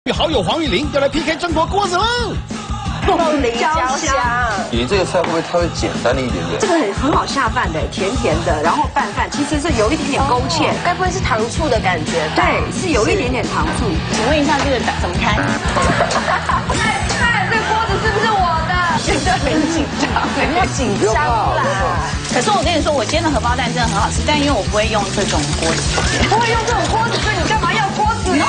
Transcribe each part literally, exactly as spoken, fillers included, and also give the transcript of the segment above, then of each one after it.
与好友黄玉玲要来 P K 争夺锅子喽！ 凤梨焦香， 你这个菜会不会稍微简单了一点点？ 这个很很好下饭的，甜甜的，然后拌饭其实是有一点点勾芡，该不会是糖醋的感觉？对，是有一点点糖醋。 请问一下，这个怎么开？ 看这锅子是不是我的？现在很紧张，不要紧张啦。 可是我跟你说，我煎的荷包蛋真的很好吃，但因为我不会用这种锅子， 不会用这种锅子，所以你干嘛要锅子呢？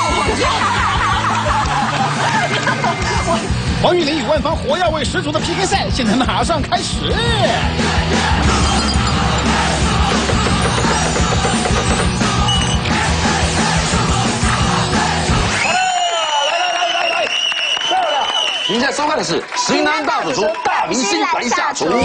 黄玉玲与万芳火药味十足的 P K 赛，现在马上开始。 您现在收看的是《型男大主厨》大明星来下厨。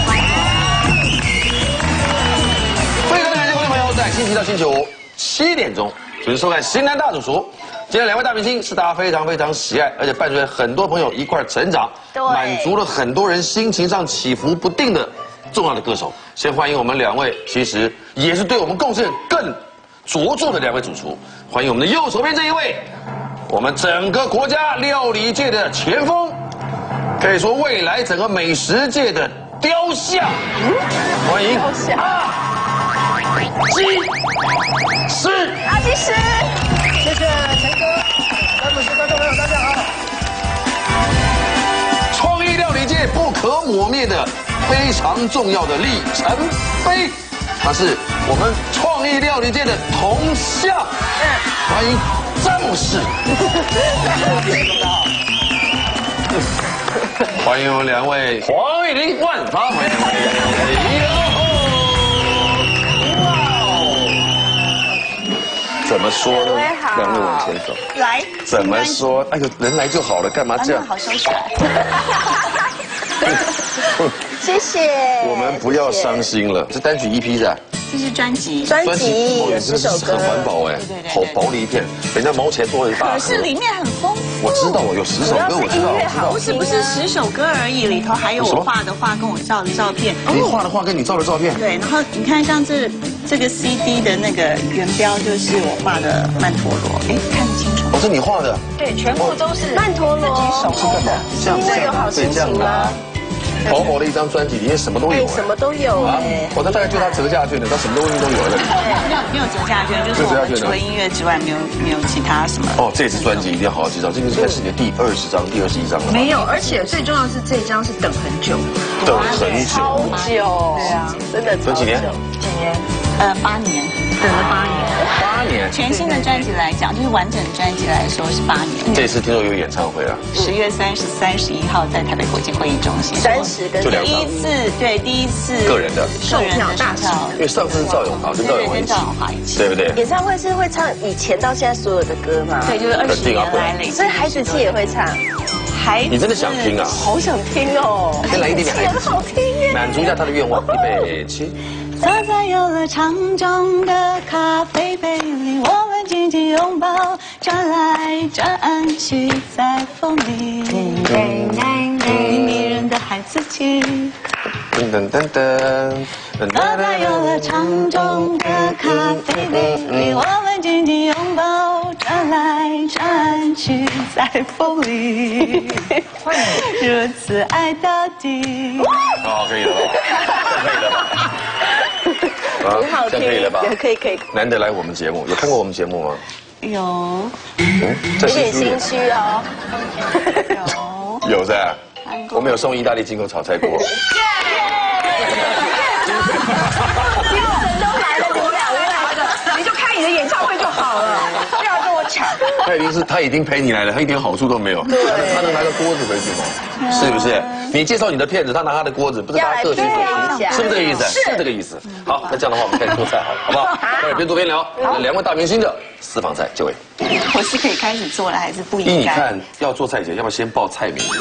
非常感谢观众朋友在星期一到星期五七点钟准时收看《型男大主厨》。今天两位大明星是大家非常非常喜爱，而且伴随很多朋友一块成长，满足了很多人心情上起伏不定的重要的歌手。先欢迎我们两位，其实也是对我们贡献更卓著的两位主厨。欢迎我们的右手边这一位，我们整个国家料理界的前锋，可以说未来整个美食界的雕像。欢迎阿基师， 阿基师。 谢谢陈哥，詹姆斯观众朋友，大家好。 创意料理界不可磨灭的非常重要的里程碑，他是我们创意料理界的铜像。欢迎詹姆斯。欢迎我们两位黄玉玲、万芳。怎么说呢？两位往前走。 来， 怎么说？哎呦，人来就好了，干嘛这样？ 好收起来。 谢谢。 我们不要伤心了，这单曲 E P 是吧？ 这是专辑， 专辑有十首歌， 很环保哎，好薄的一片，人家毛钱多了一大盒。 可是里面很丰富。 我知道，我有十首歌，我知道，我知道。 不是不是十首歌而已，里头还有我画的画跟我照的照片。 你画的画跟你照的照片。 对，然后你看像这这个 C D 的那个原标就是我画的曼陀罗，哎，看得清楚。 哦，是你画的？ 对，全部都是曼陀罗自己手工的。 这样因为有好心情吗？ 薄薄的一张专辑，里面什么都有， 什么都有哎。 我这大概就他折价券的，他什么东西都有了。 没有没有折价券，就是我们除了音乐之外，没有没有其他什么。 哦，这次专辑一定要好好介绍，这个应该是你的第二十张、第二十一张了。 没有，而且最重要的是这张是等很久， 等很久， 超久，对啊，真的等几年？ 几年？ 呃，八年， 等了八年。 八年。 全新的专辑来讲，就是完整专辑来说是八年。 这次听说有演唱会啊？ 十月三十、三十一号在台北国际会议中心。 三十跟第一次，对，第一次个人的个人的大场， 因为上次是赵咏华跟赵咏华一起，对不对？ 演唱会是会唱以前到现在所有的歌吗？ 对，就是二十年来累积。 所以孩子气也会唱。 孩子， 你真的想听啊？ 好想听哦！ 先来一点点孩子气， 好听耶！ 满足一下他的愿望，预备起。 坐在游乐场中的咖啡杯里，我们紧紧拥抱，转来转去在风里，迷人的孩子气。 噔噔噔噔。 坐在游乐场中的咖啡杯里，我们紧紧拥抱，转来转去在风里，如此爱到底。 好，可以了吧？可以了吧？ 很好听， 可以了吧？ 可以可以。 难得来我们节目，有看过我们节目吗？ 有， 嗯， 有点心虚哦。 有， 有噻。我们有送意大利进口炒菜锅。 精神都来了，你们两个，你就开你的演唱会就好了，不要跟我抢。 他已经是他已经陪你来了，他一点好处都没有。对，他能拿个锅子回去吗？是不是？你介绍你的片子，他拿他的锅子，不是他各取所需，是不是这个意思？是这个意思。好，那这样的话，我们开始做菜好了，好不好？开始边做边聊。那两位大明星的私房菜，这位。 我是可以开始做了，还是不应该？ 依你看，要做菜前，要不要先报菜名？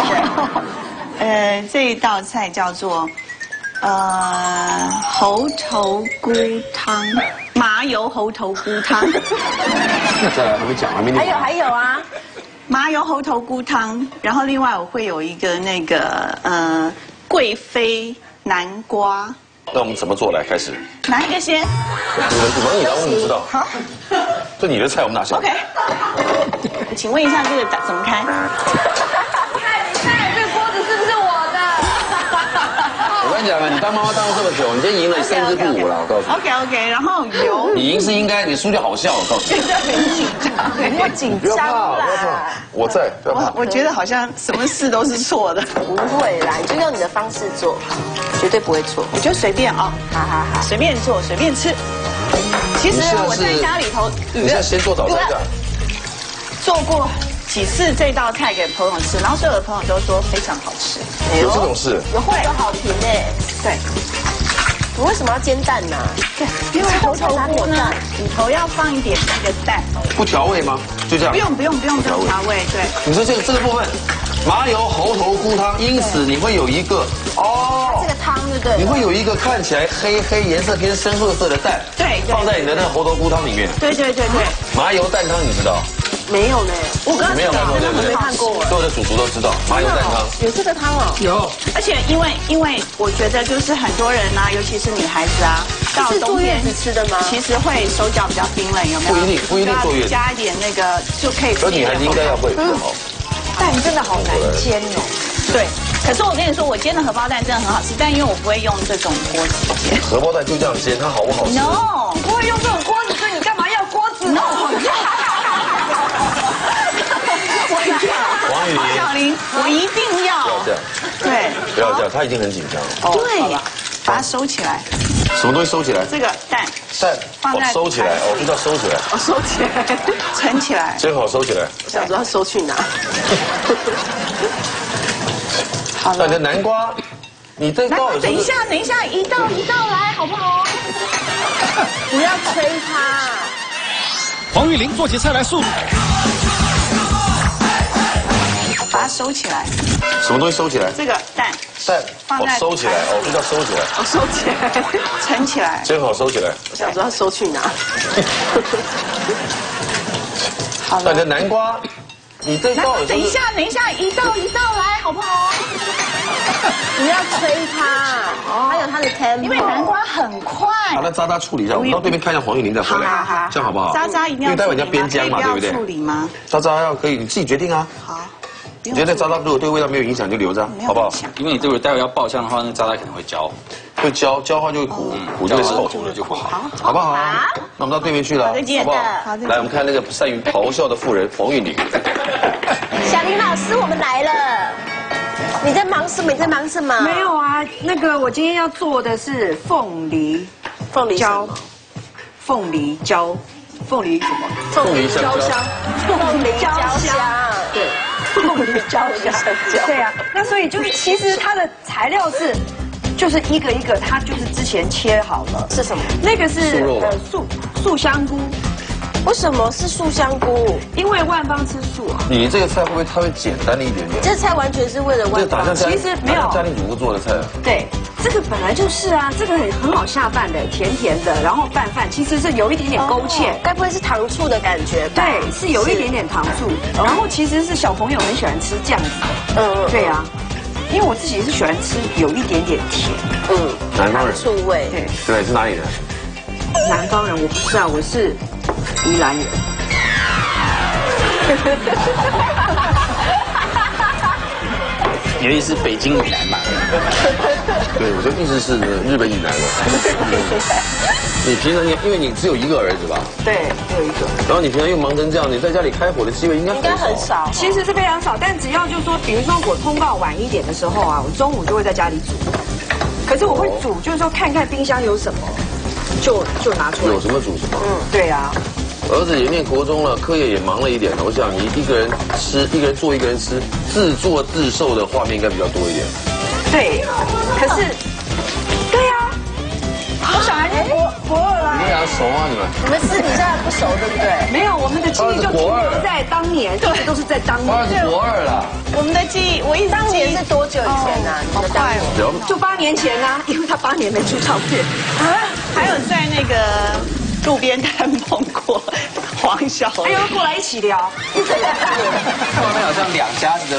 呃，这一道菜叫做呃猴头菇汤，麻油猴头菇汤。 再来，还没讲，还没念。 还有还有啊， 麻油猴头菇汤，然后另外我会有一个那个呃贵妃南瓜。 那我们怎么做？来开始。 哪一个先？ 我问你，然后你知道。 好。 这你的菜，我们拿下。 OK。请问一下，这个怎么开？ 看，你看这个锅子是不是我的？ 我跟你讲啊，你当妈妈当了这么久，你今天赢了三支不五了，我告诉你。 OK OK， 然后油。 你赢是应该，你输就好笑，我告诉你。 很紧张， 不要紧不要怕， 张不要怕啦。， 我在，不要怕我。我觉得好像什么事都是错的。 不会啦，你就用你的方式做，绝对不会错。 我就随便啊， 好好好， 随便做，随便吃。其实你现在是我在家里头， 你现在先做早餐这样。 做过几次这道菜给朋友吃，然后所有的朋友都说非常好吃。 有这种事？ 有会有好评哎。 对， 你为什么要煎蛋呢？ 对，因为猴头菇呢里头要放一点那个蛋， 不调味吗？就这样不。用不用不用不用调味，对。 你说这个这个部分，麻油猴头菇汤，因此你会有一个哦这，个汤对不对？ 你会有一个看起来黑黑、颜色偏深褐色的蛋， 对对放在你的那个猴头菇汤里面。 对对对对， 麻油蛋汤你知道？ 没有呢， 我刚你没有看过对不对？ 没看过所有的主厨都知道麻油蛋汤。 有这个汤哦。 有， 而且因为因为我觉得就是很多人啊，尤其是女孩子啊，到是坐冬天月子吃的吗？ 其实会手脚比较冰冷，有没有？ 不一定不一定坐月子加一点那个就可以。 而女孩子应该要会比较好。 蛋真的好难煎哦。 对，可是我跟你说，我煎的荷包蛋真的很好吃，但因为我不会用这种锅子煎。 荷包蛋就这样煎，它好不好吃？ No 不会用这种锅子，所以你干嘛要锅子 No。 王雨黄小玲，我一定要。 不要这样， 对不要这样，他已经很紧张了。 对，把它收起来。 什么东西收起来？ 这个蛋蛋放在哦，收起来哦，这叫收起来， 哦，收起来，盛起来。 煎好收起来。 我想说要收去哪？ 好了那你的，南瓜，你这来道， 等一下，等一下，一道一道来，好不好？ 不要催他。 黄玉玲做起菜来速度。 把它收起来。 什么东西收起来？ 这个蛋蛋哦放在， 收起来哦，这叫收起来， 哦，收起来，盛起来。 煎好收起来。 我想说要收去哪？ 好了那你的，南瓜，你这道来，等一下，等一下，一道一道来，好不好？ 不要催他，还有他的 tempo。 因为南瓜很快。 好，那渣渣处理一下，我们到对面看一下黄玉玲再回来， 好好好这样好不好？ 渣渣一定要因为待会你要处理吗煸姜嘛， 可以对不对？ 不要处理吗？ 渣渣要可以，你自己决定啊。 好。 你觉得渣渣如果对味道没有影响，就留着，好不好？ 因为你这个待会要爆香的话，那渣渣可能会焦， 会焦，焦的话就会糊，糊就会臭， 煮了就不好。 好不好？那我们到对面去了， 好再见好不好好再？见来，我们看那个善于咆哮的妇人黄玉玲。 小林老师，我们来了。你在忙什么？你在忙什么？ 没有啊，那个我今天要做的是凤梨凤梨椒，凤梨椒，凤梨什么？ 凤梨香蕉， 凤梨焦香。 对， 凤梨焦香蕉。 对啊，那所以就是其实它的材料是，就是一个一个，它就是之前切好了。 是什么？ 那个是素肉吗呃素素香菇， 为什么是素香菇？ 因为万芳吃素啊。 你这个菜会不会稍微简单了一点点？ 这菜完全是为了这万芳打像。家其实没有打像家庭主妇做的菜。 对，这个本来就是啊，这个很很好下饭的，甜甜的，然后拌饭其实是有一点点勾芡。 哦该不会是糖醋的感觉吧？ 对，是有一点点糖醋，然后其实是小朋友很喜欢吃这样子的。 嗯对啊，因为我自己是喜欢吃有一点点甜。 嗯， 南方人， 醋味。 对， 对，是哪里人？ 南方人我不是啊，我是宜兰人。 你的意思是北京以南嘛？ 对，我的意思是日本以南了。你平常你因为你只有一个儿子吧， 对，有一个。 然后你平常又忙成这样，你在家里开火的机会应该应该很少。 其实是非常少，但只要就是说，比如说我通告晚一点的时候啊，我中午就会在家里煮。可是我会煮，就是说看看冰箱有什么，就就拿出来。 有什么煮什么。 嗯，对啊。 儿子也念国中了，课业也忙了一点了。我想你一个人吃，一个人做，一个人吃，自作自受的画面应该比较多一点。 对，可是，对呀、啊，我小孩就国国二啦。 你们俩熟吗？你们？ 你们私底下不熟，对不对？ 没有，我们的记忆就停留在当年，一直都是在当他年。 是国二了， 我们的记忆，我一直当记忆年是多久以前啊？你好的当年快哦。 了就八年前啊，因为他八年没出唱片。 啊！还有在那个路边摊碰过黄小哎呦，过来一起聊。 他们好像两家子的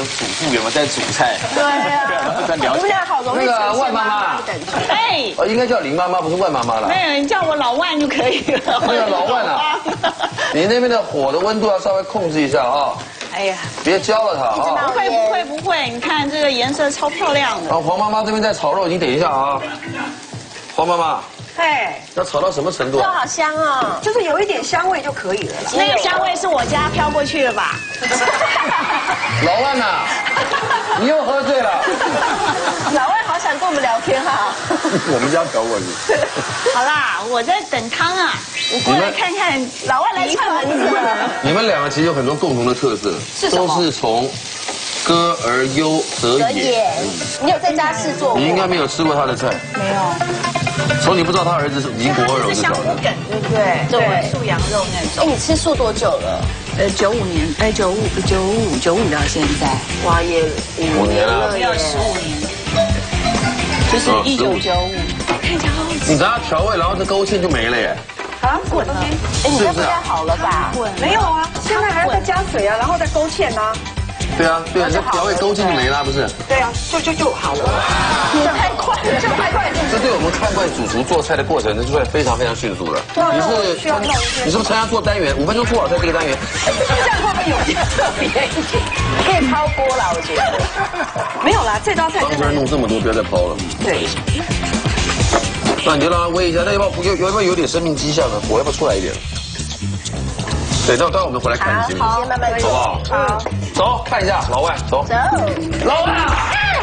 主妇有没有在煮菜？ 对啊， 在了解。 你们俩好容易那个呈现万妈妈妈妈的感觉。 哎， 哦，应该叫林妈妈，不是万妈妈了。 没有，你叫我老万就可以了。 那个老万啊，你那边的火的温度要稍微控制一下啊。 哎呀， 别浇了它啊！ 不会不会不会，你看这个颜色超漂亮的。 然后黄妈妈这边在炒肉，你等一下啊。黄妈妈， 哎， 要炒到什么程度肉啊？ 好香哦， 就是有一点香味就可以了啦。 那个香味是我家飘过去的吧？ 老万呐，你又喝醉了。 老外好想跟我们聊天哈。 我们家调过去。 好啦，我在等汤啊，你过来看看。 老外来串门子了。 你们两个其实有很多共同的特色，都是从歌而优则演。 你有在家试做过？ 你应该没有吃过他的菜。 没有， 从你不知道他儿子是已经国二了，我就晓得。 香菇梗，对不对？对，素羊肉那哎， 种。 你吃素多久了？ 呃，九五年，哎，九五九五九五到现在， 哇，也五年了没有十五年，就是一九九五。 你只要调味，然后这勾芡就没了耶。 啊，滚了！ 哎，你这不该好了吧？ 没有啊，现在还要再加水啊，然后再勾芡啊。 对啊，对啊，这调味勾芡就没了，不是？ 对啊，就就就好了。 这太快了，这太快了。 这对我们看惯主厨做菜的过程，这就会非常非常迅速的。你是参你是不是参加做单元？五分钟做好菜这个单元？ 这样会不会有点特别一点？可以抛锅了，我觉得。 没有啦，这道菜当时真的弄这么多，不要再抛了。 对。 那你就让它煨一下，那要不要有要不要有点生命迹象呢？火要不要出来一点？对，那待会我们回来看你行不行？ 先慢慢走不好？ 好， 走，看一下老外，走。 走。 老外啊！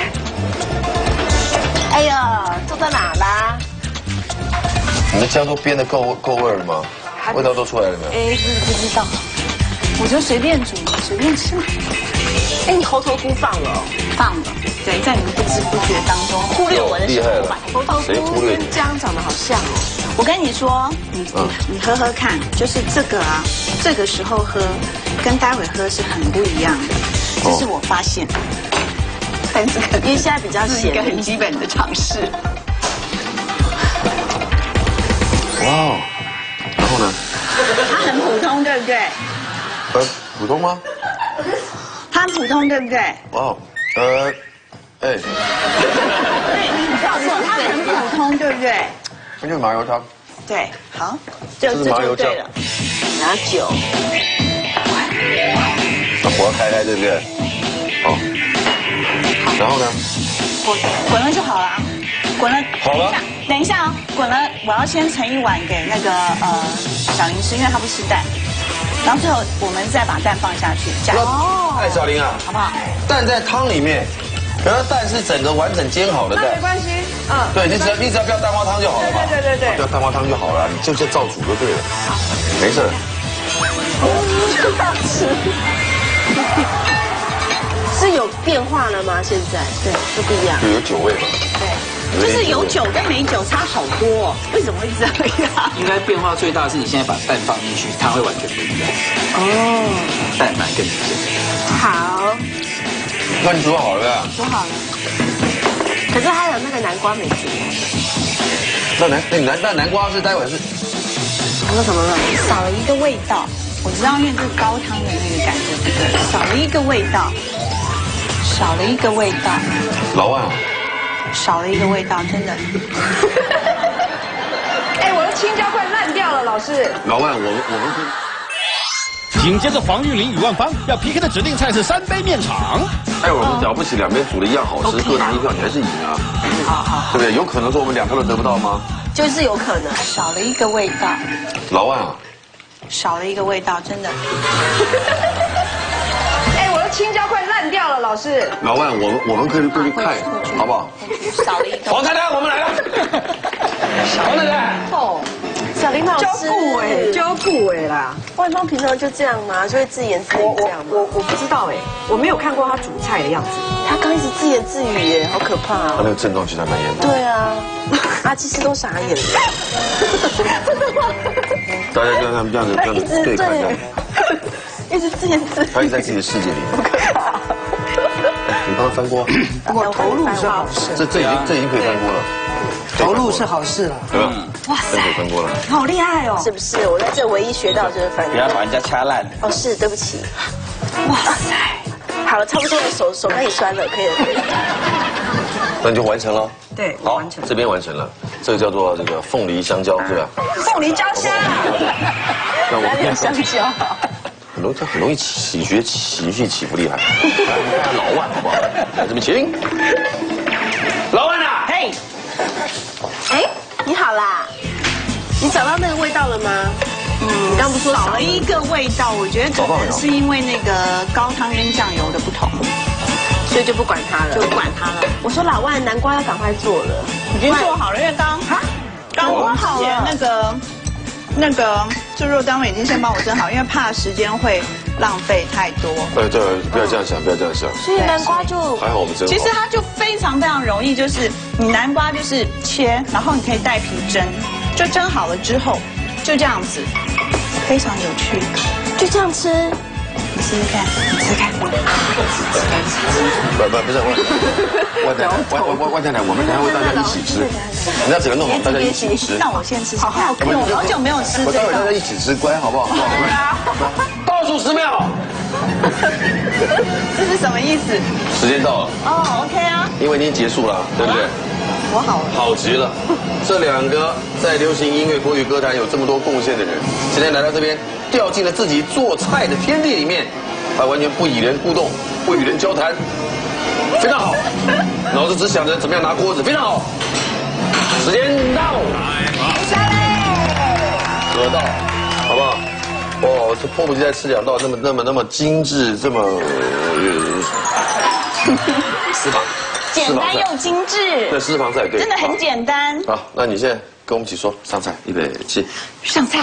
哎呦，做到哪啦？ 你的姜都煸的够够味了吗？味道都出来了没有？ 哎，不不知道，我就随便煮，随便吃嘛。 哎，你猴头菇放了？ 放了，对，在你们不知不觉当中忽略我的厉害了手法。 猴头菇谁忽略你跟姜长得好像哦。 我跟你说，你嗯你你喝喝看，就是这个啊，这个时候喝跟待会喝是很不一样的，这是我发现的。但这个因为现在比较咸是一个很基本的常识。 哇哦，然后呢？ 它很普通，对不对？ 呃，普通吗？ 它很普通，对不对？ 哇哦，呃，哎， 对，你告诉我，它很普通，对不对？ 那就是麻油汤。 对，好，就这是这麻油酱就对了。 拿酒。 那火要开开，对不对？好。然后呢？ 滚滚了就好了，滚了。 好了。 等一下哦，滚了，我要先盛一碗给那个呃小林吃，因为他不吃蛋。然后最后我们再把蛋放下去，加哦。哎，小林啊， 好不好？ 蛋在汤里面，可是蛋是整个完整煎好的蛋。 那没关系，嗯。 对你只要你只要不要蛋花汤就好了嘛。 对对对对不要蛋花汤就好了，你就是照煮就对了。没事。 吃。是有变化了吗？现在对，就不一样。 就有酒味嘛。 对，就是有酒跟没酒差好多，为什么会这样？ 应该变化最大的是你现在把蛋放进去，它会完全不一样。哦，蛋白更明显。 好， 那你煮好了呀？ 煮好了。可是还有那个南瓜没煮。 那南那南那南瓜是待会是。 那什么了？ 少了一个味道。我知道，因为这个高汤的那个感觉不对，少了一个味道，少了一个味道。 老万啊。 少了一个味道，真的。 哎，我的青椒快烂掉了，老师。 老万，我们我们是。 紧接着黄玉玲与万芳要 P K 的指定菜是三杯面场。 哎，我们了不起，两边煮的一样好吃，各拿一票，你还是赢啊。 好好， 对不对？有可能说我们两个都得不到吗？ 就是有可能。 少了一个味道。 老万啊。 少了一个味道，真的。 哎，我的青椒快烂掉了，老师。 老万，我们我们可以过去看，好不好？ 少了一个。 黄太太，我们来了。黄太太。 哦，小林老师。 教顾哎，教顾哎啦。 万芳平常就这样吗？就会自言自语这样吗？ 我我不知道哎，我没有看过他煮菜的样子。 他刚一直自言自语耶，好可怕啊！ 他那个症状其实还蛮严重。 对啊，阿基斯都傻眼了。 大家跟他们这样子这样子对看这样。 一直自言自语。 他一直在自己的世界里。你帮他翻锅。 不过投入是好事， 这这已经这已经可以翻锅了。 投入是好事了。 对吧？ 哇这可以翻锅了。 好厉害哦！ 是不是？我在这唯一学到就是翻锅。 不要把人家掐烂。 哦，是，对不起。 哇塞， 好了，差不多了，手手开始酸了，可以了。 那你就完成了。 对， 好完成。 这边完成了，这个叫做这个凤梨香蕉，对吧？ 凤梨焦香。 那我哪有香蕉？ 很容易，很容易起学情绪起伏厉害。来看老万好不好？来这边请。老万啊！ 嘿，哎，你好啦，你找到那个味道了吗？嗯，你刚不说少了一个味道，我觉得可能是因为那个高汤跟酱油的不同， 所以就不管它了， 就不管它了。 我说老万，南瓜要赶快做了， 已经做好了，因为刚刚我之前那个那个做肉单位已经先帮我蒸好，因为怕时间会浪费太多。 对对，不要这样想，不要这样想。 所以南瓜就还好我们蒸好。 其实它就非常非常容易，就是你南瓜就是切，然后你可以带皮蒸，就蒸好了之后就这样子，非常有趣。 就这样吃， 你试试看，你试试看。 不不不是我，我太太，我我我太太，我们等下会大家一起吃，人家整个弄好，大家一起吃。 那我先吃吃看，我好久没有吃这我待会大家个。 一起吃，乖好不好？倒数十秒。 这是什么意思？ 时间到了。 哦 ，OK 啊。 因为已经结束了，对不对？ 我好了。 好极了，这两个在流行音乐、国语歌坛有这么多贡献的人，今天来到这边，掉进了自己做菜的天地里面，他完全不与人互动，不与人交谈，非常好。脑子只想着怎么样拿锅子，非常好。时间到，得到，好不好？哦，这迫不及待吃两道那么那么那么精致，这么私房。 简单又精致， 对，私房菜对， 真的很简单。 好，那你现在跟我们一起说上菜，预备起， 上菜。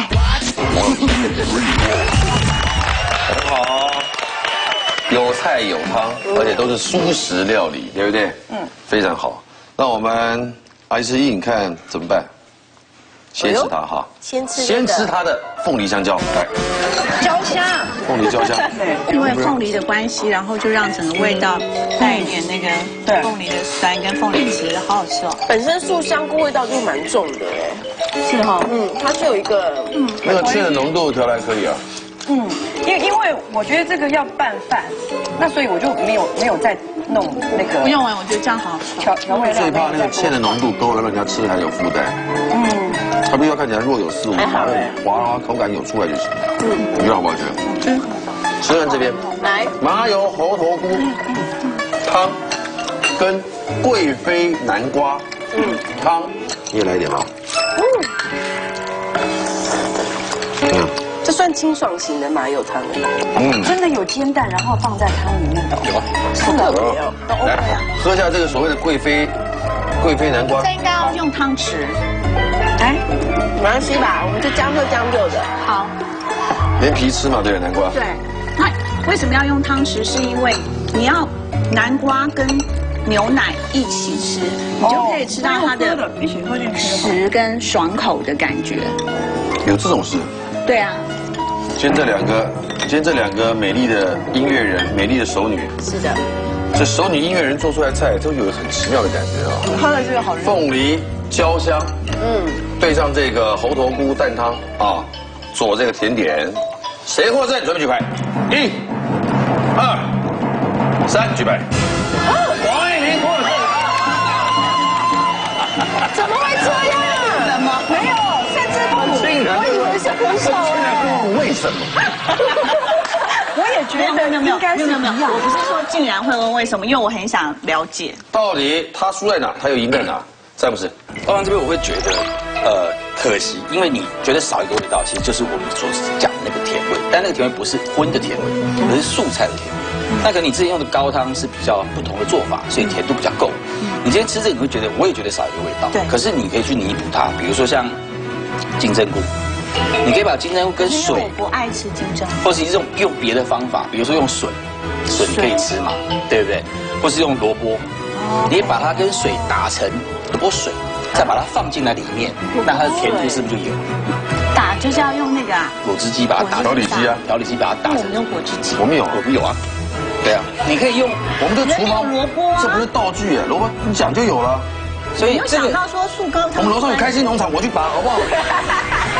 很好，有菜有汤，而且都是蔬食料理，对不对？嗯，非常好。那我们爱吃一，你看怎么办？先吃它哈， 先吃先吃它的凤梨香蕉，来， 焦香， 凤梨焦香， 因为凤梨的关系，然后就让整个味道带一点那个凤梨的酸跟凤梨汁，好好吃哦。 本身素香菇味道就蛮重的哎， 是哈， 嗯，它是有一个，嗯， 那个芡的浓度调来可以啊。 嗯，因为因为我觉得这个要拌饭，那所以我就没有没有再弄那个。 不用哎，我觉得这样好好吃。 调调味料。 最怕那个芡的浓度够了，让人家吃还有负担。嗯，它必须要看起来若有似无，滑滑口感有出来就行。嗯，你觉得好不好吃？嗯。吃完这边， 来， 麻油猴头菇汤跟贵妃南瓜嗯汤，你也来一点吧。嗯。 这算清爽型的麻油汤嗯，真的有煎蛋，然后放在汤里面的。 有， 是的，有，都 OK 啊。 喝下这个所谓的贵妃贵妃南瓜。 这应该要用汤匙。 哎，没关系吧，我们就将就将就的。 好。 连皮吃嘛，对，南瓜。 对。那为什么要用汤匙？是因为你要南瓜跟牛奶一起吃，你就可以吃到它的一起喝进去实跟爽口的感觉。 有这种事？ 对啊。 今天这两个，今天这两个美丽的音乐人，美丽的熟女。 是的。 这熟女音乐人做出来的菜都有很奇妙的感觉啊。 喝了这个好热。 凤梨焦香，嗯，配上这个猴头菇蛋汤啊，做这个甜点。谁获胜？准备举牌，一、二、三，举牌。王一鸣获胜。 怎么会这样？ 怎么没有？甚至不，我以为是分手了。 为什么？ 我也觉得没有没有没有应该是没有没有没有，我不是说竟然会问为什么，因为我很想了解到底他输在哪，他又赢在哪，在不是？ 当然这边我会觉得，呃，可惜，因为你觉得少一个味道，其实就是我们所讲的那个甜味，但那个甜味不是荤的甜味，而是素菜的甜味。那可能你之前用的高汤是比较不同的做法，所以甜度比较够。你今天吃这个，你会觉得，我也觉得少一个味道。 对。 可是你可以去弥补它，比如说像金针菇，你可以把金针菇跟水， 我不爱吃金针菇， 或是用用别的方法，比如说用笋，笋你可以吃嘛，对不对？或是用萝卜，你也把它跟水打成萝卜水，再把它放进来里面，那它的甜度是不是就有？ 打就是要用那个啊， 果汁机把它打调理机啊， 调理机把它打成。 我们用果汁机， 我们有， 我们有啊。对啊，你可以用我们的厨房萝卜啊， 这不是道具哎，萝卜你讲就有了。 所以这个想到说素高汤， 我们楼上有开心农场，我去拔好不好？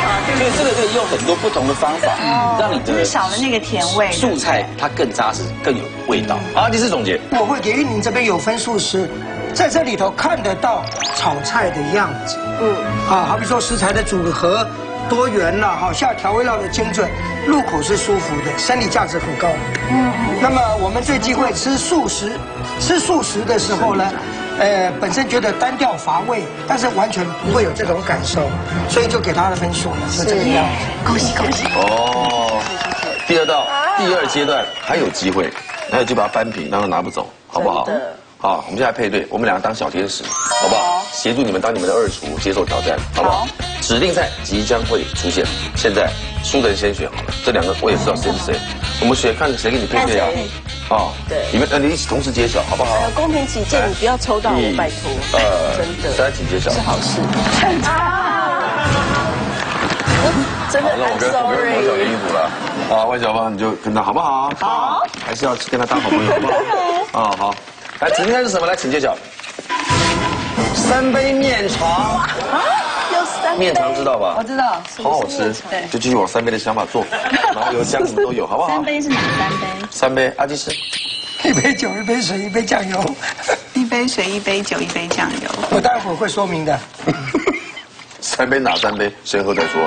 所以这个可以用很多不同的方法，让你的少了那个甜味， 素菜它更扎实，更有味道。阿迪斯总结， 我会给予您这边有分数是，在这里头看得到炒菜的样子，嗯，啊，好比说食材的组合多元了，哈，下调味料的精准，入口是舒服的，生理价值很高。嗯，那么我们最忌讳吃素食，吃素食的时候呢，呃，本身觉得单调乏味，但是完全不会有这种感受，所以就给他的分数是这个样子。 恭喜恭喜！ 哦，第二道第二阶段还有机会，还有就把它翻平，让它拿不走，好不好？好，我们现在配对，我们两个当小天使，好不好？协助你们当你们的二厨，接受挑战，好不好？指定菜即将会出现，现在输的人先选好了，这两个我也知道谁是谁，我们选看谁给你配对啊？哦，对，你们呃你一起同时揭晓，好不好？ 公平起见，你不要抽到我，拜托。 呃，真的，大家一起揭晓是好事。真的很 sorry。我跟小林一组了，啊，万小芳你就跟他好不好？好，还是要跟他当好朋友，好不好？啊，好。来，指定菜是什么？来，请揭晓。三杯面肠。啊， 有三杯。 面肠知道吧？ 我知道， 好好吃。对，就继续往三杯的想法做，然后油姜什么都有，好不好？ 三杯是哪三杯？ 三杯，阿基师。 一杯酒，一杯水，一杯酱油。 一杯水，一杯酒，一杯酱油。 我待会儿会说明的。 三杯哪三杯？先喝再说。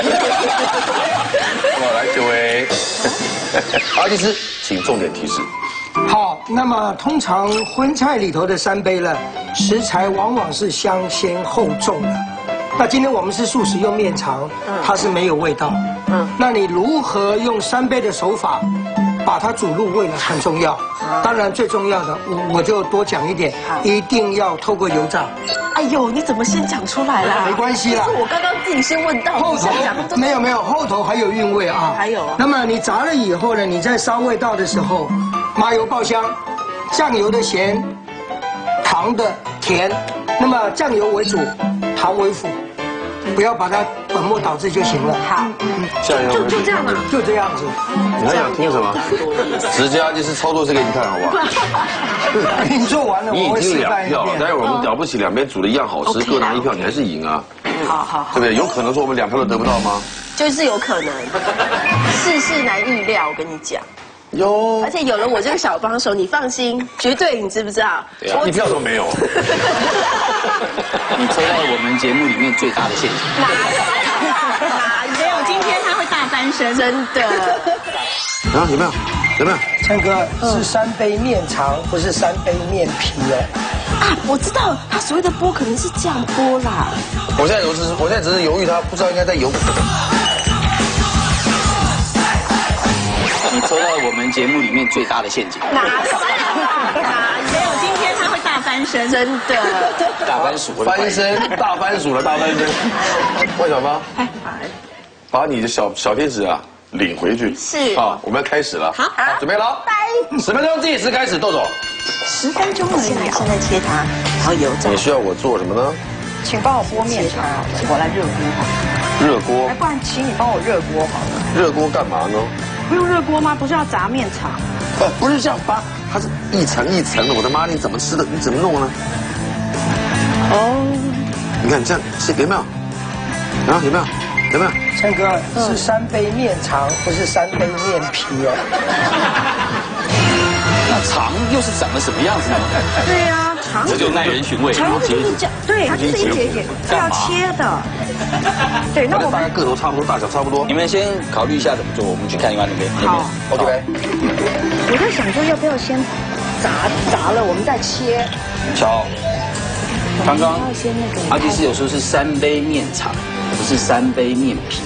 好，来，各位，阿基师，请重点提示。 好，那么通常荤菜里头的三杯呢，食材往往是香鲜厚重的。那今天我们是素食用面肠，它是没有味道。嗯，那你如何用三杯的手法把它煮入味呢？很重要。当然最重要的，我我就多讲一点，一定要透过油炸。 哎呦，你怎么先讲出来啦？ 没关系啦， 是我刚刚自己先问到。 后头没有没有，后头还有韵味啊。 还有。 那么你炸了以后呢，你在烧味道的时候，麻油爆香，酱油的咸，糖的甜，那么酱油为主，糖为辅，不要把它本末倒置就行了。 好， 酱油就就这样嘛， 就这样子。 你还想听什么？直接阿基师操作这给你看，好不好？ 你做完了， 你已我会示经两票， 范一遍。 待会儿我们了不起，两边煮的一样好吃，各拿一票，你还是赢啊。 好好， 对不对？有可能说我们两票都得不到吗？ 就是有可能，世事难预料，我跟你讲。 有， 而且有了我这个小帮手，你放心，绝对，你知不知道？ 对啊，一票都没有。 你抽到了我们节目里面最大的陷阱。 哪有？哪有？ 今天他会大翻身， 真的。 啊，有没有？有没有？ 琛哥是三杯面肠，不是三杯面皮哦。 啊，我知道，他所谓的剥可能是酱剥啦。 我现在我只是我现在只是犹豫，他不知道应该在犹。 你抽到了我们节目里面最大的陷阱。 哪是？哪有？今天他会大翻身，真的。 大番薯， 翻身，大番薯了，大翻身。万小芳，把你的小小贴纸啊领回去。 是。 好，我们要开始了。 好， 准备了。拜。十分钟计时开始，豆豆。 十分钟而已。现在切它，然后油炸。 你需要我做什么呢？ 请帮我剥面肠，我来热锅。 热锅。 不然请你帮我热锅好了。 热锅干嘛呢？ 不用热锅吗？不是要炸面肠？ 呃，不是这样发，它是一层一层的。我的妈，你怎么吃的？你怎么弄呢？哦，你看这样，是有没有？啊，有没有？有没有？ 琛哥是三杯面肠，不是三杯面皮哦。 那肠又是长得什么样子呢？ 对呀，肠这就耐人寻味。 肠就是这样，对，它就是一节一节是要切的。对，那我大概们个头差不多，大小差不多。 你们先考虑一下怎么做，我们去看一看那边。 好 ，OK 呗。 我在想说，要不要先炸炸了，我们再切。 瞧，刚刚阿基师有说是三杯面肠，不是三杯面皮。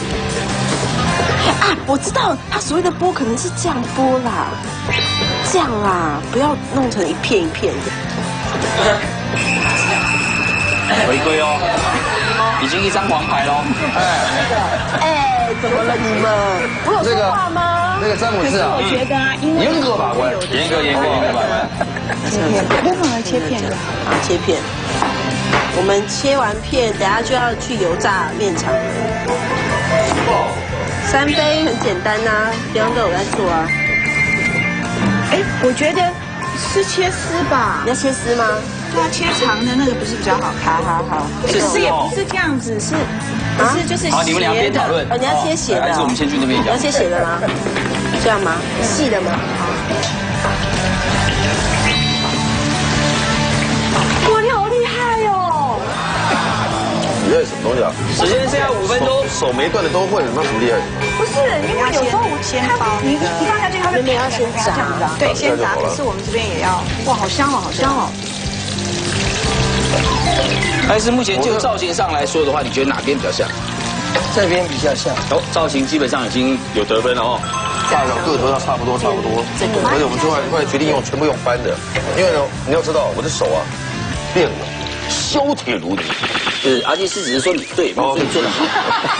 啊，我知道，他所谓的剥可能是酱剥啦，酱啦，不要弄成一片一片的。 回归哦，已经一张黄牌喽。 哎，怎么了你们？我有说话吗？ 那个詹姆斯啊， 我觉得啊，因为严格把关， 严格严格严格把关。 切片，不妨来切片就好。 好，切片。我们切完片，等下就要去油炸面肠。三杯很简单呐、啊，比方都有在做啊。 哎，我觉得是切丝吧。 你要切丝吗？ 对啊，切长的那个不是比较好看？ 好好好， 可是也不是这样子，是不是就是好，你们两边讨论。 哦，你要切斜的， 还是我们先去那边讲？ 你要切斜的吗？这样吗？细的吗？哇，你好厉害哦！ 你这什么东西啊？ 时间剩下五分钟， 手没断的都会，你妈什么厉害？ 不是，因为有时候我先包， 你一放下去，它会你要先炸， 对，先炸。可是我们这边也要，哇，好香哦，好香哦。 但是目前就造型上来说的话，你觉得哪边比较像？ 这边比较像。 哦，造型基本上已经有得分了哦。 大小个头要差不多，差不多。而且我们最后后来决定用全部用翻的，因为呢，你要知道我的手啊变了，削铁如泥。 就是阿基师只是说你对，没有说你做的好。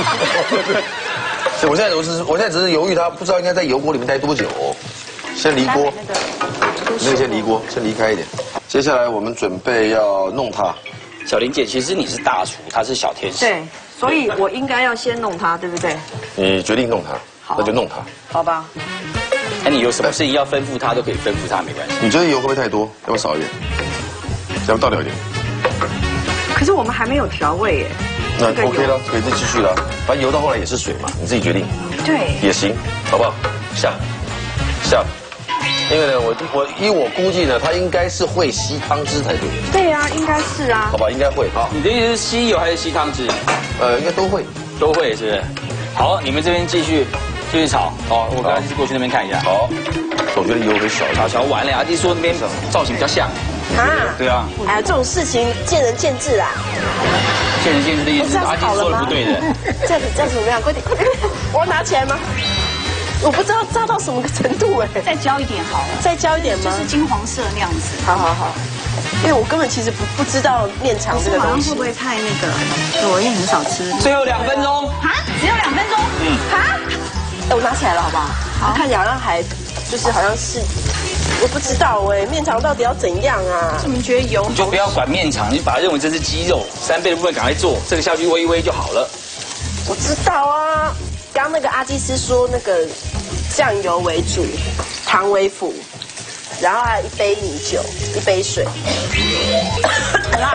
所以我现在我是我现在只是犹豫，它不知道应该在油锅里面待多久。先离锅，那个先离锅，先离开一点。接下来我们准备要弄它。 小林姐，其实你是大厨，她是小天使。 对，所以我应该要先弄它，对不对？ 你决定弄它，那就弄它。 好吧。 那你有什么事情要吩咐她，都可以吩咐她，没关系。 你觉得油会不会太多？要不要少一点？要不倒掉一点？ 可是我们还没有调味耶。 那 OK 了，可以再继续了。反正油到后来也是水嘛，你自己决定。 对。 也行，好不好？下，下。因为呢，我我依我估计呢，它应该是会吸汤汁才对。 对呀，应该是啊。 好吧，应该会。好， 你的意思是吸油还是吸汤汁？ 呃，应该都会， 都会是不是？好，你们这边继续继续炒。哦，我刚才是过去那边看一下。 好，我觉得油会少。 炒炒完了，阿弟说那边造型比较像。 啊？ 对啊。 哎呀，这种事情见仁见智啦。 见仁见智的意思，阿弟说的不对的。 这样子这样子怎么样？快点，我要拿起来吗？我不知道炸到什么个程度哎， 再焦一点好了， 再焦一点吗？ 就是金黄色那样子。 好好好，因为我根本其实不不知道面肠这个东西， 会不会太那个？我也很少吃。 最后两分钟啊，只有两分钟。嗯啊， 哎，我拿起来了，好不好？好，看起来好像还就是好像是，我不知道哎，面肠到底要怎样啊？ 怎么觉得油？ 你就不要管面肠，你把它认为这是鸡肉，三倍的部分赶快做，这个下去煨一煨就好了。 我知道啊。刚刚那个阿基师说那个酱油为主，糖为辅，然后还有一杯米酒，一杯水。好辣！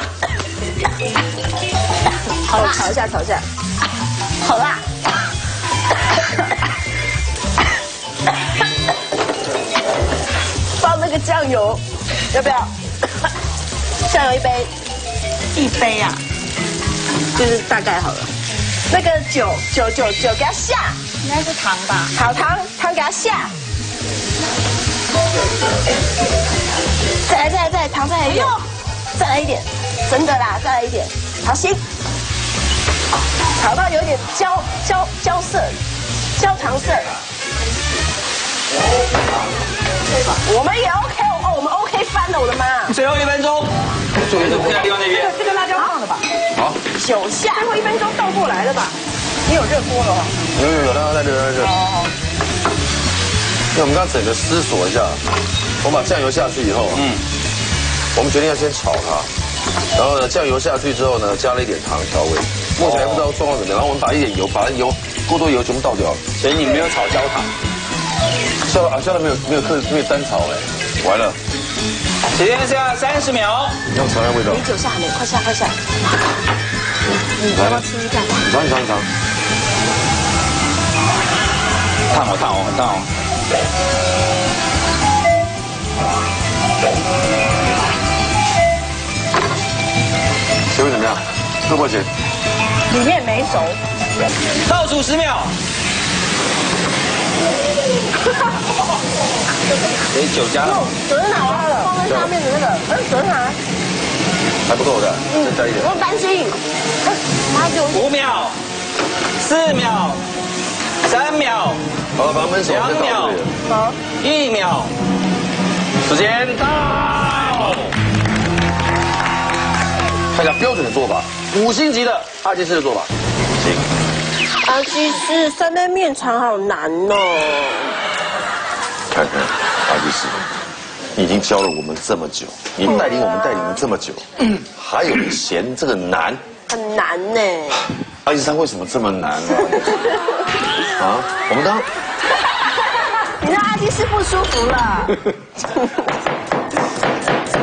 好辣！炒一下，炒一下。好辣！放那个酱油，要不要？酱油一杯， 一杯啊， 就是大概好了。那个酒酒酒酒给它下， 应该是糖吧？ 好，糖糖给它下，再来再来再来，糖再来一点，再来一点，真的啦，再来一点，好行，炒到有点焦焦焦色，焦糖色，我们也 OK 哦，我们 OK 翻了，我的妈！ 最后一分钟，最后一分钟，地方那边， 这个辣椒放了吧？ 好， 九下， 最后一分钟倒过来了吧？你有热锅了哦。 有有有，让它在热在热。好。因为我们刚刚整个思索一下，我把酱油下去以后，嗯，我们决定要先炒它，然后呢，酱油下去之后呢，加了一点糖调味。目前还不知道状况怎么样，然后我们把一点油，把油过多油全部倒掉了。 所以你没有炒焦糖， 下了啊，下了没有没有客没有单炒哎，完了。 时间剩下三十秒。 你要尝一下味道。 米酒下还没，快下快下。你要不要吃吃看？ 你尝一尝一尝。 烫哦烫哦很烫哦。 结果怎么样？够不姐？ 里面没熟。 倒数十秒。给酒加了。 酒在哪了？放在下面的那个，嗯，酒在哪？ 还不够的，再加一点。 我担心。他就五秒，四秒，三秒， 好了，把它焖熟， 两秒， 好， 一秒，时间到。 看一下标准的做法，五星级的阿基师的做法。行。 阿基师三杯面肠好难哦。 看看阿基师，你已经教了我们这么久，你带领我们带领了这么久，嗯，还有你嫌这个难？ 很难呢。 阿基师他为什么这么难呢？啊，我们刚， 你让阿基师不舒服了。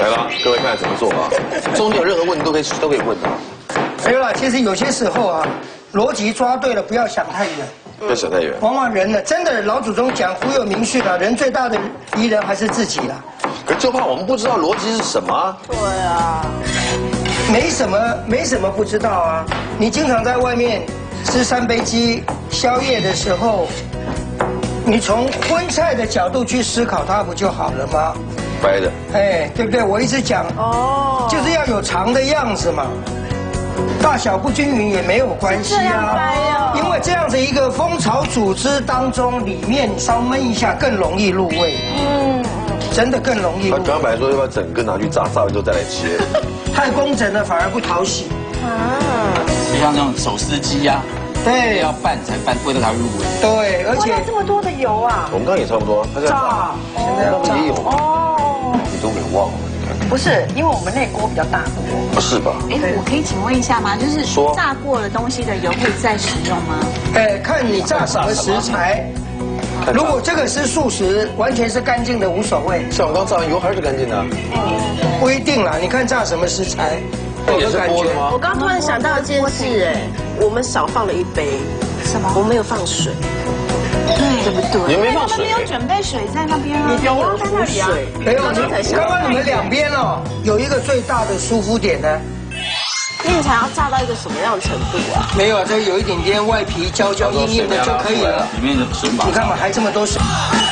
来了，各位看怎么做啊？中间有任何问题都可以都可以问的。 没有啦，其实有些时候啊，逻辑抓对了，不要想太远。 不要想太远。 往往人呢，真的老祖宗讲虎有明训啊，人最大的敌人还是自己啦。 可就怕我们不知道逻辑是什么。 对啊， 没什么，没什么不知道啊。你经常在外面吃三杯鸡宵夜的时候，你从荤菜的角度去思考它，不就好了吗？ 掰的。 哎，对不对？我一直讲，哦，就是要有长的样子嘛。大小不均匀也没有关系啊，因为这样子一个蜂巢组织当中，里面你稍焖一下更容易入味。嗯，真的更容易入味。 他刚才说要不要整个拿去炸，炸完之后再来切。 太工整了反而不讨喜。啊， 就像那种手撕鸡呀，对，要拌才拌，味道才会入味。 对，而且这么多的油啊。 我们刚刚也差不多，他在炸，现在要炸也有。哦，你都给忘了。 不是，因为我们那锅比较大锅。 不是吧？ 哎，我可以请问一下吗？就是炸过的东西的油可以再使用吗？ 哎，看你炸什么食材。如果这个是素食，完全是干净的，无所谓。 像我刚炸完油还是干净的。 不一定啦，你看炸什么食材， 有的感觉吗？ 我刚突然想到一件事，哎，我们少放了一杯。 什么？ 我没有放水。 对不对？ 你没放水， 他们没有准备水在那边啊。 你有啊，在那里啊。 没有，刚刚你们两边哦，有一个最大的舒服点呢。 面肠要炸到一个什么样的程度啊？ 没有，这有一点点外皮焦焦硬硬的就可以了。 里面的水马。 你看嘛，还这么多水。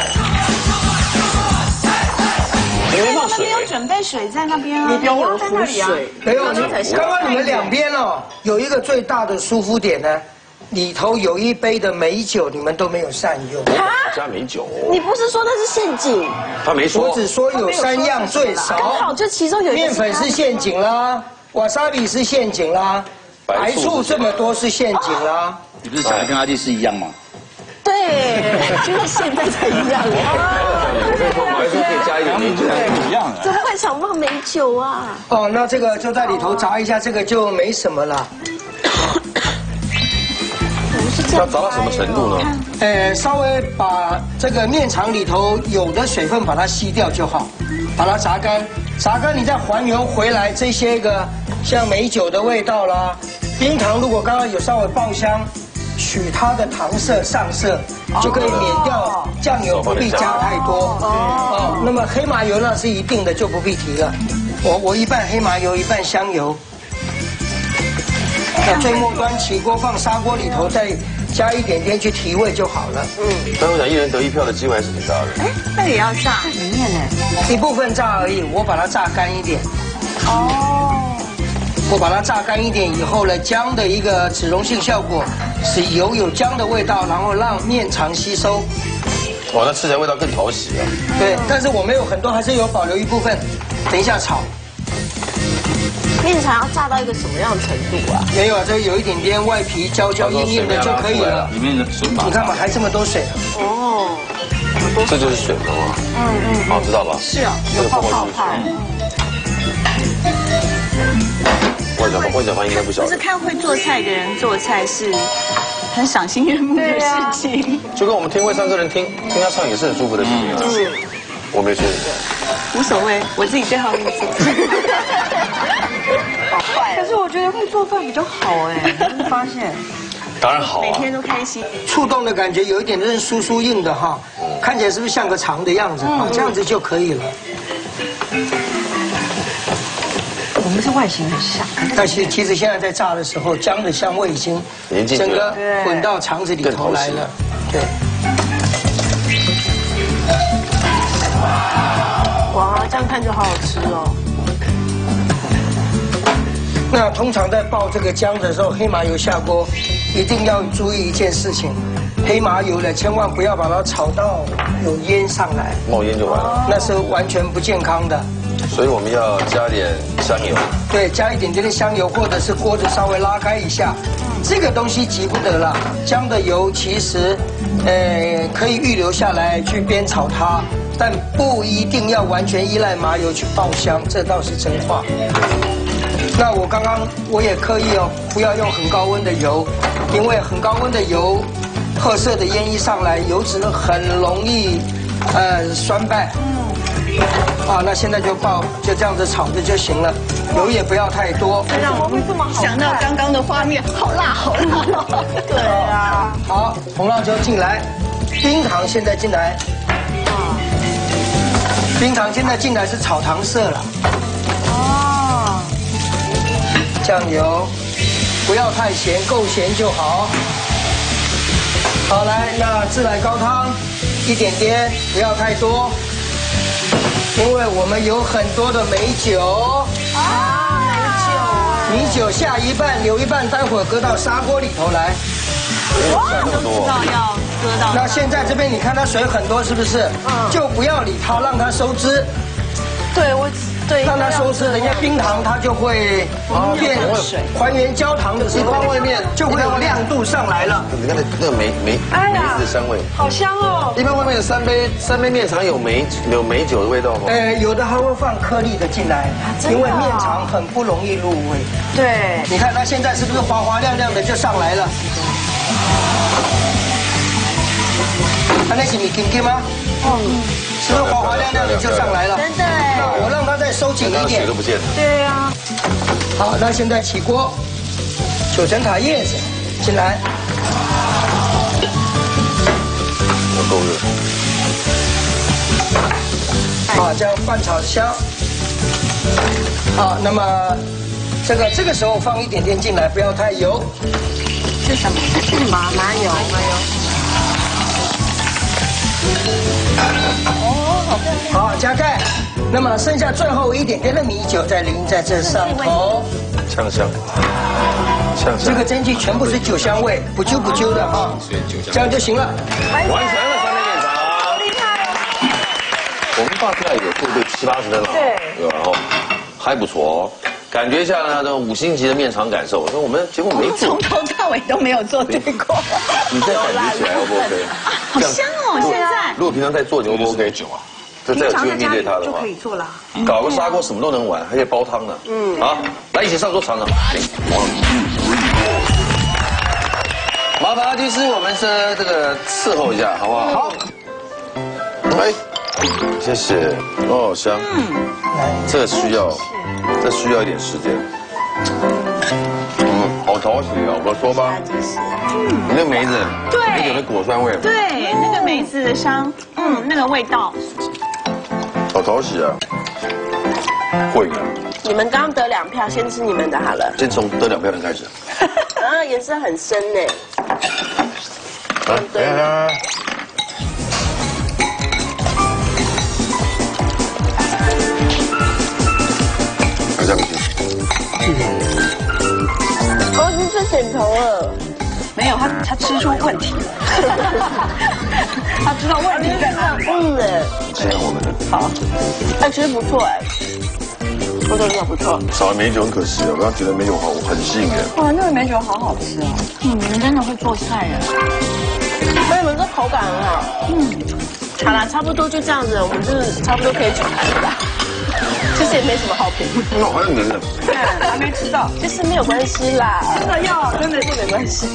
你没放水。他们没有准备水在那边啊。 你有啊，在那里啊。 没有，刚刚你们两边哦，有一个最大的舒服点呢。里头有一杯的美酒，你们都没有善用。 加美酒？ 你不是说那是陷阱？ 他没说。 我只说有三样最少。 刚好就其中有一面粉是陷阱啦，瓦萨比是陷阱啦，白醋这么多是陷阱啦。 你不是讲的跟阿弟是一样吗？ 对，就是现在才一样。 我跟你说，白醋可以加一点美酒， 一样的。 怎么会想放美酒啊？ 哦，那这个就在里头炸一下，这个就没什么了。 要炸到什么程度呢？ 呃，稍微把这个面肠里头有的水分把它吸掉就好，把它炸干。炸干你再还原回来这些个像美酒的味道啦，冰糖如果刚刚有稍微爆香，取它的糖色上色，就可以免掉酱油不必加太多。哦，那么黑麻油那是一定的，就不必提了。我我一半黑麻油，一半香油。那最末端起锅放砂锅里头，再加一点点去提味就好了。嗯， 但我想一人得一票的机会还是挺大的。 哎，那也要炸里面呢？ 一部分炸而已，我把它炸干一点。 哦。 我把它炸干一点以后呢，姜的一个脂溶性效果，使油有姜的味道，然后让面肠吸收。 哇，那吃起来味道更讨喜啊。 对，但是我没有很多，还是有保留一部分，等一下炒。 面肠要炸到一个什么样的程度啊？ 没有啊，这有一点点外皮焦焦硬硬的就可以了。 里面的水马。 你看嘛，还这么多水。 哦， 这就是水吗？嗯嗯。好，知道吧？ 是啊，有泡泡泡。 外小外小芳应该不晓得。 就是看会做菜的人做菜是很赏心悦目的事情。 就跟我们听会唱歌人听听他唱也是很舒服的事情啊。嗯。我没说。 无所谓，我自己最好会做。 好坏。可是我觉得会做饭比较好哎，你发现？ 当然好啊。 每天都开心。 触动的感觉有一点韧酥酥硬的哈，看起来是不是像个肠的样子？啊，这样子就可以了。 我们是外形很像， 但其实其实现在在炸的时候，姜的香味已经整个混到肠子里头来了。对。 哇，这样看就好好吃哦。 那通常在爆这个姜的时候，黑麻油下锅，一定要注意一件事情，黑麻油呢，千万不要把它炒到有烟上来， 冒烟就完了， 那是完全不健康的。 所以我们要加点香油。 对，加一点点的香油，或者是锅子稍微拉开一下。这个东西急不得了，姜的油其实，呃，可以预留下来去煸炒它，但不一定要完全依赖麻油去爆香，这倒是真话。那我刚刚我也刻意哦，不要用很高温的油，因为很高温的油，褐色的烟一上来，油脂很容易呃酸败。 啊，那现在就爆，就这样子炒着就行了，油也不要太多。 怎么会这么好？ 想到刚刚的画面，好辣好辣。 对啊。 好，红辣椒进来，冰糖现在进来。冰糖现在进来是炒糖色了。哦。酱油，不要太咸，够咸就好。好，来，那自来高汤一点点，不要太多，因为我们有很多的美酒。啊，美酒。米酒下一半，留一半，待会儿搁到砂锅里头来。 哇，这么多。 知道要搁到。 那现在这边你看它水很多，是不是？嗯。就不要理它，让它收汁。 对，我对。 让它收汁，人家冰糖它就会变还原焦糖的时候， 放外面就会有亮度上来了。 你看那那个梅梅梅子的香味， 好香哦。 一般外面的三杯三杯面肠有梅有梅酒的味道吗？ 呃，有的还会放颗粒的进来，因为面肠很不容易入味。 对。 你看它现在是不是滑滑亮亮的就上来了？它那是米金金吗？嗯。是不是滑滑亮亮的就上来了？ 真的哎。 那我让它再收紧一点。 水都不见了。 对呀。 好，那现在起锅，九层塔叶子进来。 要够热。 好，这样拌炒香。好，那么这个这个时候放一点点进来，不要太油。 是什么？ 麻麻油，麻油。 哦，好漂亮。好，加盖。那么剩下最后一点点的米酒再淋在这上头。 呛香。呛香。 这个蒸汽全部是酒香味，不揪不揪的哈。这样就行了。 完成了三杯面肠。好厉害哦！我们大概有做对七八十分了。对。然后还不错哦。感觉一下呢，这五星级的面肠感受。那我们节目没做， 从头到尾都没有做对过。 你再感觉起来 O 不 OK？ 好香哦！现在如果平常在做，你 O 不 OK？酒啊，这再有机会面对它的话， 就可以做了。 搞个砂锅什么都能玩，还可以煲汤呢。嗯，好，来一起上桌尝尝。麻烦阿基师，我们是这个伺候一下，好不好？好。哎，谢谢。哦，香。嗯，这需要。这需要一点时间。嗯，好讨喜啊！我说吧，嗯，你那梅子， 对， 梅子的果酸味， 对，那个梅子的香，嗯，那个味道， 好讨喜啊！会的。 你们刚得两票，先吃你们的好了。 先从得两票人开始。 啊，颜色很深呢。 啊，等一下。 哦，你这点头了？ 没有，他他吃出问题了，他知道问题在哪里。 嗯哎， 这样我们的好， 哎，其实不错哎，我觉得不错。 少了美酒很可惜啊，我刚刚觉得美酒好很吸引人。 哇，那个美酒好好吃哦。嗯，你们真的会做菜耶。 那你们这口感很好。嗯，好啦，差不多就这样子，我们就是差不多可以煮开了吧。其实也没什么好评。 那我还有名呢。 对，还没吃到。 其实没有关系啦， 真的要，真的是没关系。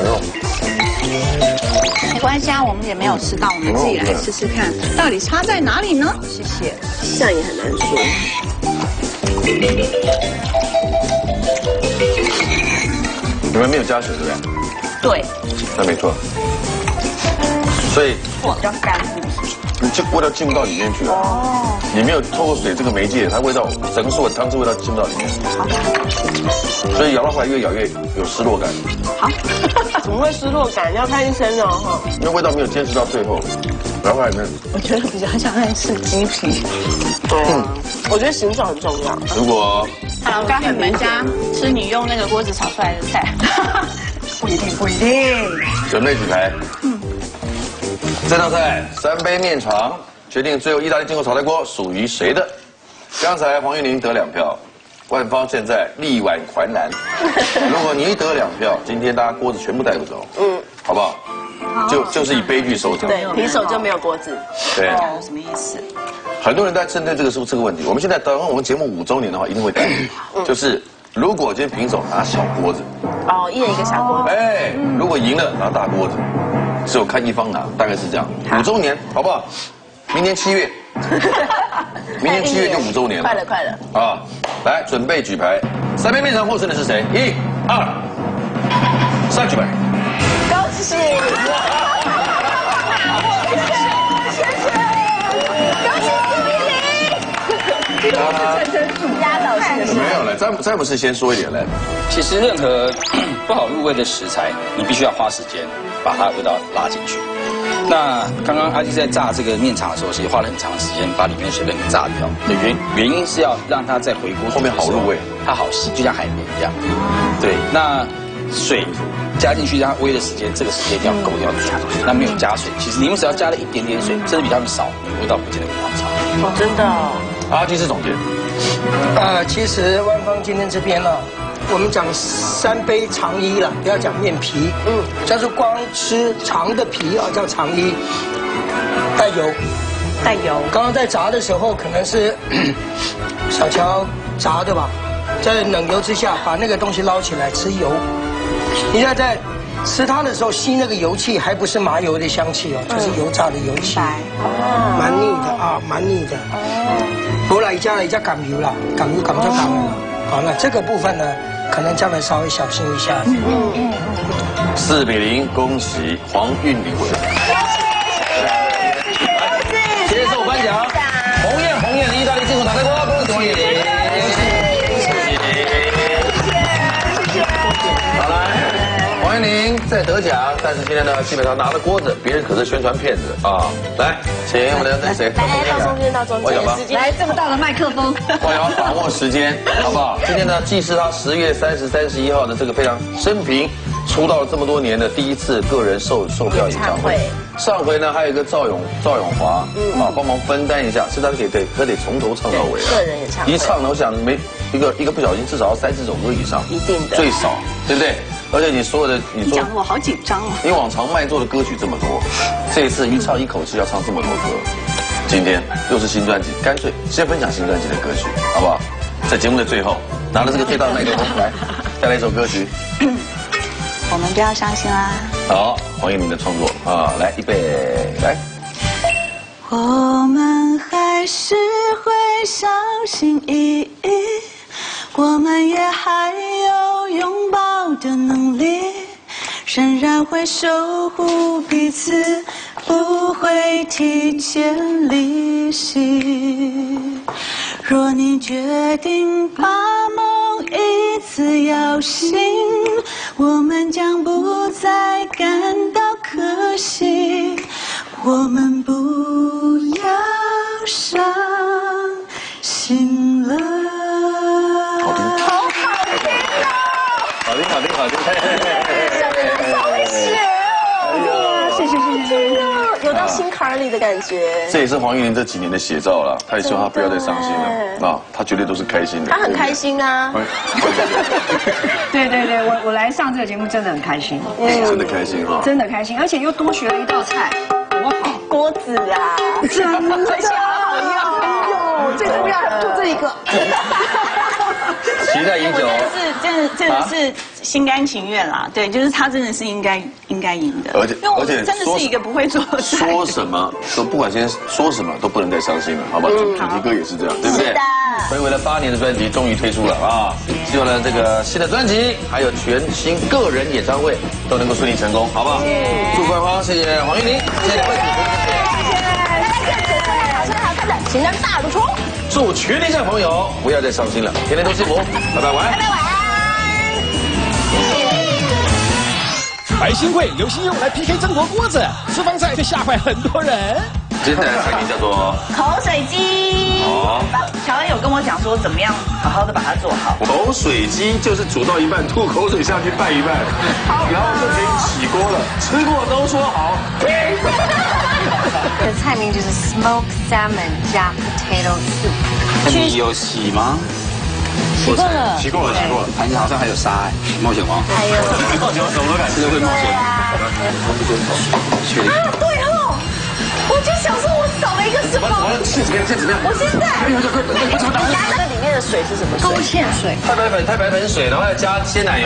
没关系啊，我们也没有吃到，我们自己来吃吃看，到底差在哪里呢？谢谢。 这样也很难说。 你们没有加水对不对。 对？那没错。所以。 哇，比较干是不是？ 你就味道进不到里面去了。哦。你没有透过水这个媒介，它味道整个所有汤汁味道进不到里面。好。所以咬到后来越咬越有失落感。 好。 怎么会失落感？要看医生哦哈。 因为味道没有坚持到最后，然后还没。 我觉得比较像在吃鸡皮。 对啊。我觉得形状很重要。 如果。 好，刚才你们家吃你用那个锅子炒出来的菜。 不一定，不一定。 准备举牌。嗯。这道菜三杯面肠，决定最后意大利进口炒菜锅属于谁的。刚才黄玉玲得两票，万芳现在力挽狂澜。如果你得两票，今天大家锅子全部带不走，嗯，好不好？就就是以悲剧收场。 对，平手就没有锅子。 对， 什么意思？ 很多人在针对这个是这个问题。我们现在等我们节目五周年的话，一定会带。就是如果今天平手拿小锅子， 哦，一人一个小锅子。 哎，如果赢了拿大锅子。只有看一方拿，大概是这样。五周年，好不好？明年七月， 明年七月就五周年了， 快了快了。 啊，来准备举牌，三杯面场获胜的是谁？一、二、三，举牌。 恭喜！谢谢，恭喜四比零。今天是陈陈压倒性的。 没有了，詹姆詹姆士先说一点来。 其实任何不好入味的食材，你必须要花时间把它味道拉进去。那刚刚阿弟在炸这个面肠的时候，其实花了很长的时间把里面的水分给炸掉。的原原因是要让它在回锅后面好入味， 它好吸，就像海绵一样。对，那水加进去让它煨的时间，这个时间一定要够要足。那没有加水，其实你们只要加了一点点水，甚至比他们少，味道不见得比他们差。 哦，真的哦。 阿弟是总结。 呃，其实万芳今天这边呢，我们讲三杯肠衣了，不要讲面皮，嗯，叫做光吃肠的皮啊，叫肠衣，带油， 带油。 刚刚在炸的时候，可能是小乔炸的吧，在冷油之下把那个东西捞起来吃油，你看在吃它的时候吸那个油气，还不是麻油的香气哦，就是油炸的油气，哦，蛮腻的啊，蛮腻的。哦，后来加了一加橄油啦，橄油橄椒橄油。好，那这个部分呢，可能将来稍微小心一下。嗯嗯嗯。 四比零，恭喜黄韵玲获胜。接受颁奖，鸿雁鸿雁意大利进口打开锅，恭喜黄韵玲。好来，黄韵玲在得奖，但是今天呢，基本上拿了锅子，别人可是宣传片子啊。来，请我们的那谁， 来到中间到中间， 来这么大的麦克风， 我要把握时间，好不好？今天呢，既是他十月三十、三十一号的这个非常生平出道了这么多年的第一次个人售售票演唱会。上回呢，还有一个赵咏赵咏华，嗯啊，帮忙分担一下，是他可以得他得从头唱到尾， 个人演唱会， 一唱呢，我想没一个一个不小心至少要三四首歌以上， 一定的， 最少，对不对？而且你所有的你讲的我好紧张哦。 你往常卖座的歌曲这么多，这一次一唱一口气要唱这么多歌，今天又是新专辑，干脆先分享新专辑的歌曲，好不好？在节目的最后，拿了这个最大的麦克风来，带来一首歌曲。 我们不要伤心啦。 好，欢迎你的创作啊！来，预备，来。 我们还是会小心翼翼，我们也还有拥抱的能力，仍然会守护彼此，不会提前离席。若你决定把梦一次摇醒，我们将不再感到可惜，我们不要伤心了。 好听， 好好听啊！ 好听，好听，好听！ 上面超会写，谢谢谢谢，有到心坎里的感觉。 这也是黄韵玲这几年的写照了，她也希望她不要再伤心了啊，她绝对都是开心的。 她很开心啊。 对对对，我我来上这个节目真的很开心， 真的开心哈， 真的开心，而且又多学了一道菜，多好， 锅子啊， 真的好用哦，最重要就这一个。 期待已久， 是真的真的是心甘情愿啦，对，就是他真的是应该应该赢的， 而且因为我真的是一个不会做的菜， 说什么都不管先说什么都不能再伤心了，好吧？主主题歌也是这样，对不对？回味了八年的专辑终于推出了啊！希望呢这个新的专辑还有全新个人演唱会都能够顺利成功，好不好？祝冠芳，谢谢黄韵玲，谢谢两位主持人，谢谢， 大家谢谢，好吃好看的型男大主厨。 祝全天下朋友不要再伤心了，天天都幸福，拜拜，晚安。 拜拜，晚安。 百新会有心用来 P K 中国锅子，私房菜却吓坏很多人。 今天的菜名叫做口水鸡。 哦， 乔恩有跟我讲说怎么样好好的把它做好。 口水鸡就是煮到一半吐口水下去拌一拌，然后就可以起锅了。吃过都说好。 的菜名就是 smoked salmon 加 potato soup。 那你有洗吗？ 洗过了， 洗过了，洗过了。盘子好像还有沙哎，冒险王。 还有冒险王什么都敢吃，会冒险。确定。 对哦，我就想说，我少了一个什么？ 现怎么样？现怎么样？ 我现在。这里面的水是什么水？ 勾芡水。 太白粉，太白粉水，然后要加鲜奶油。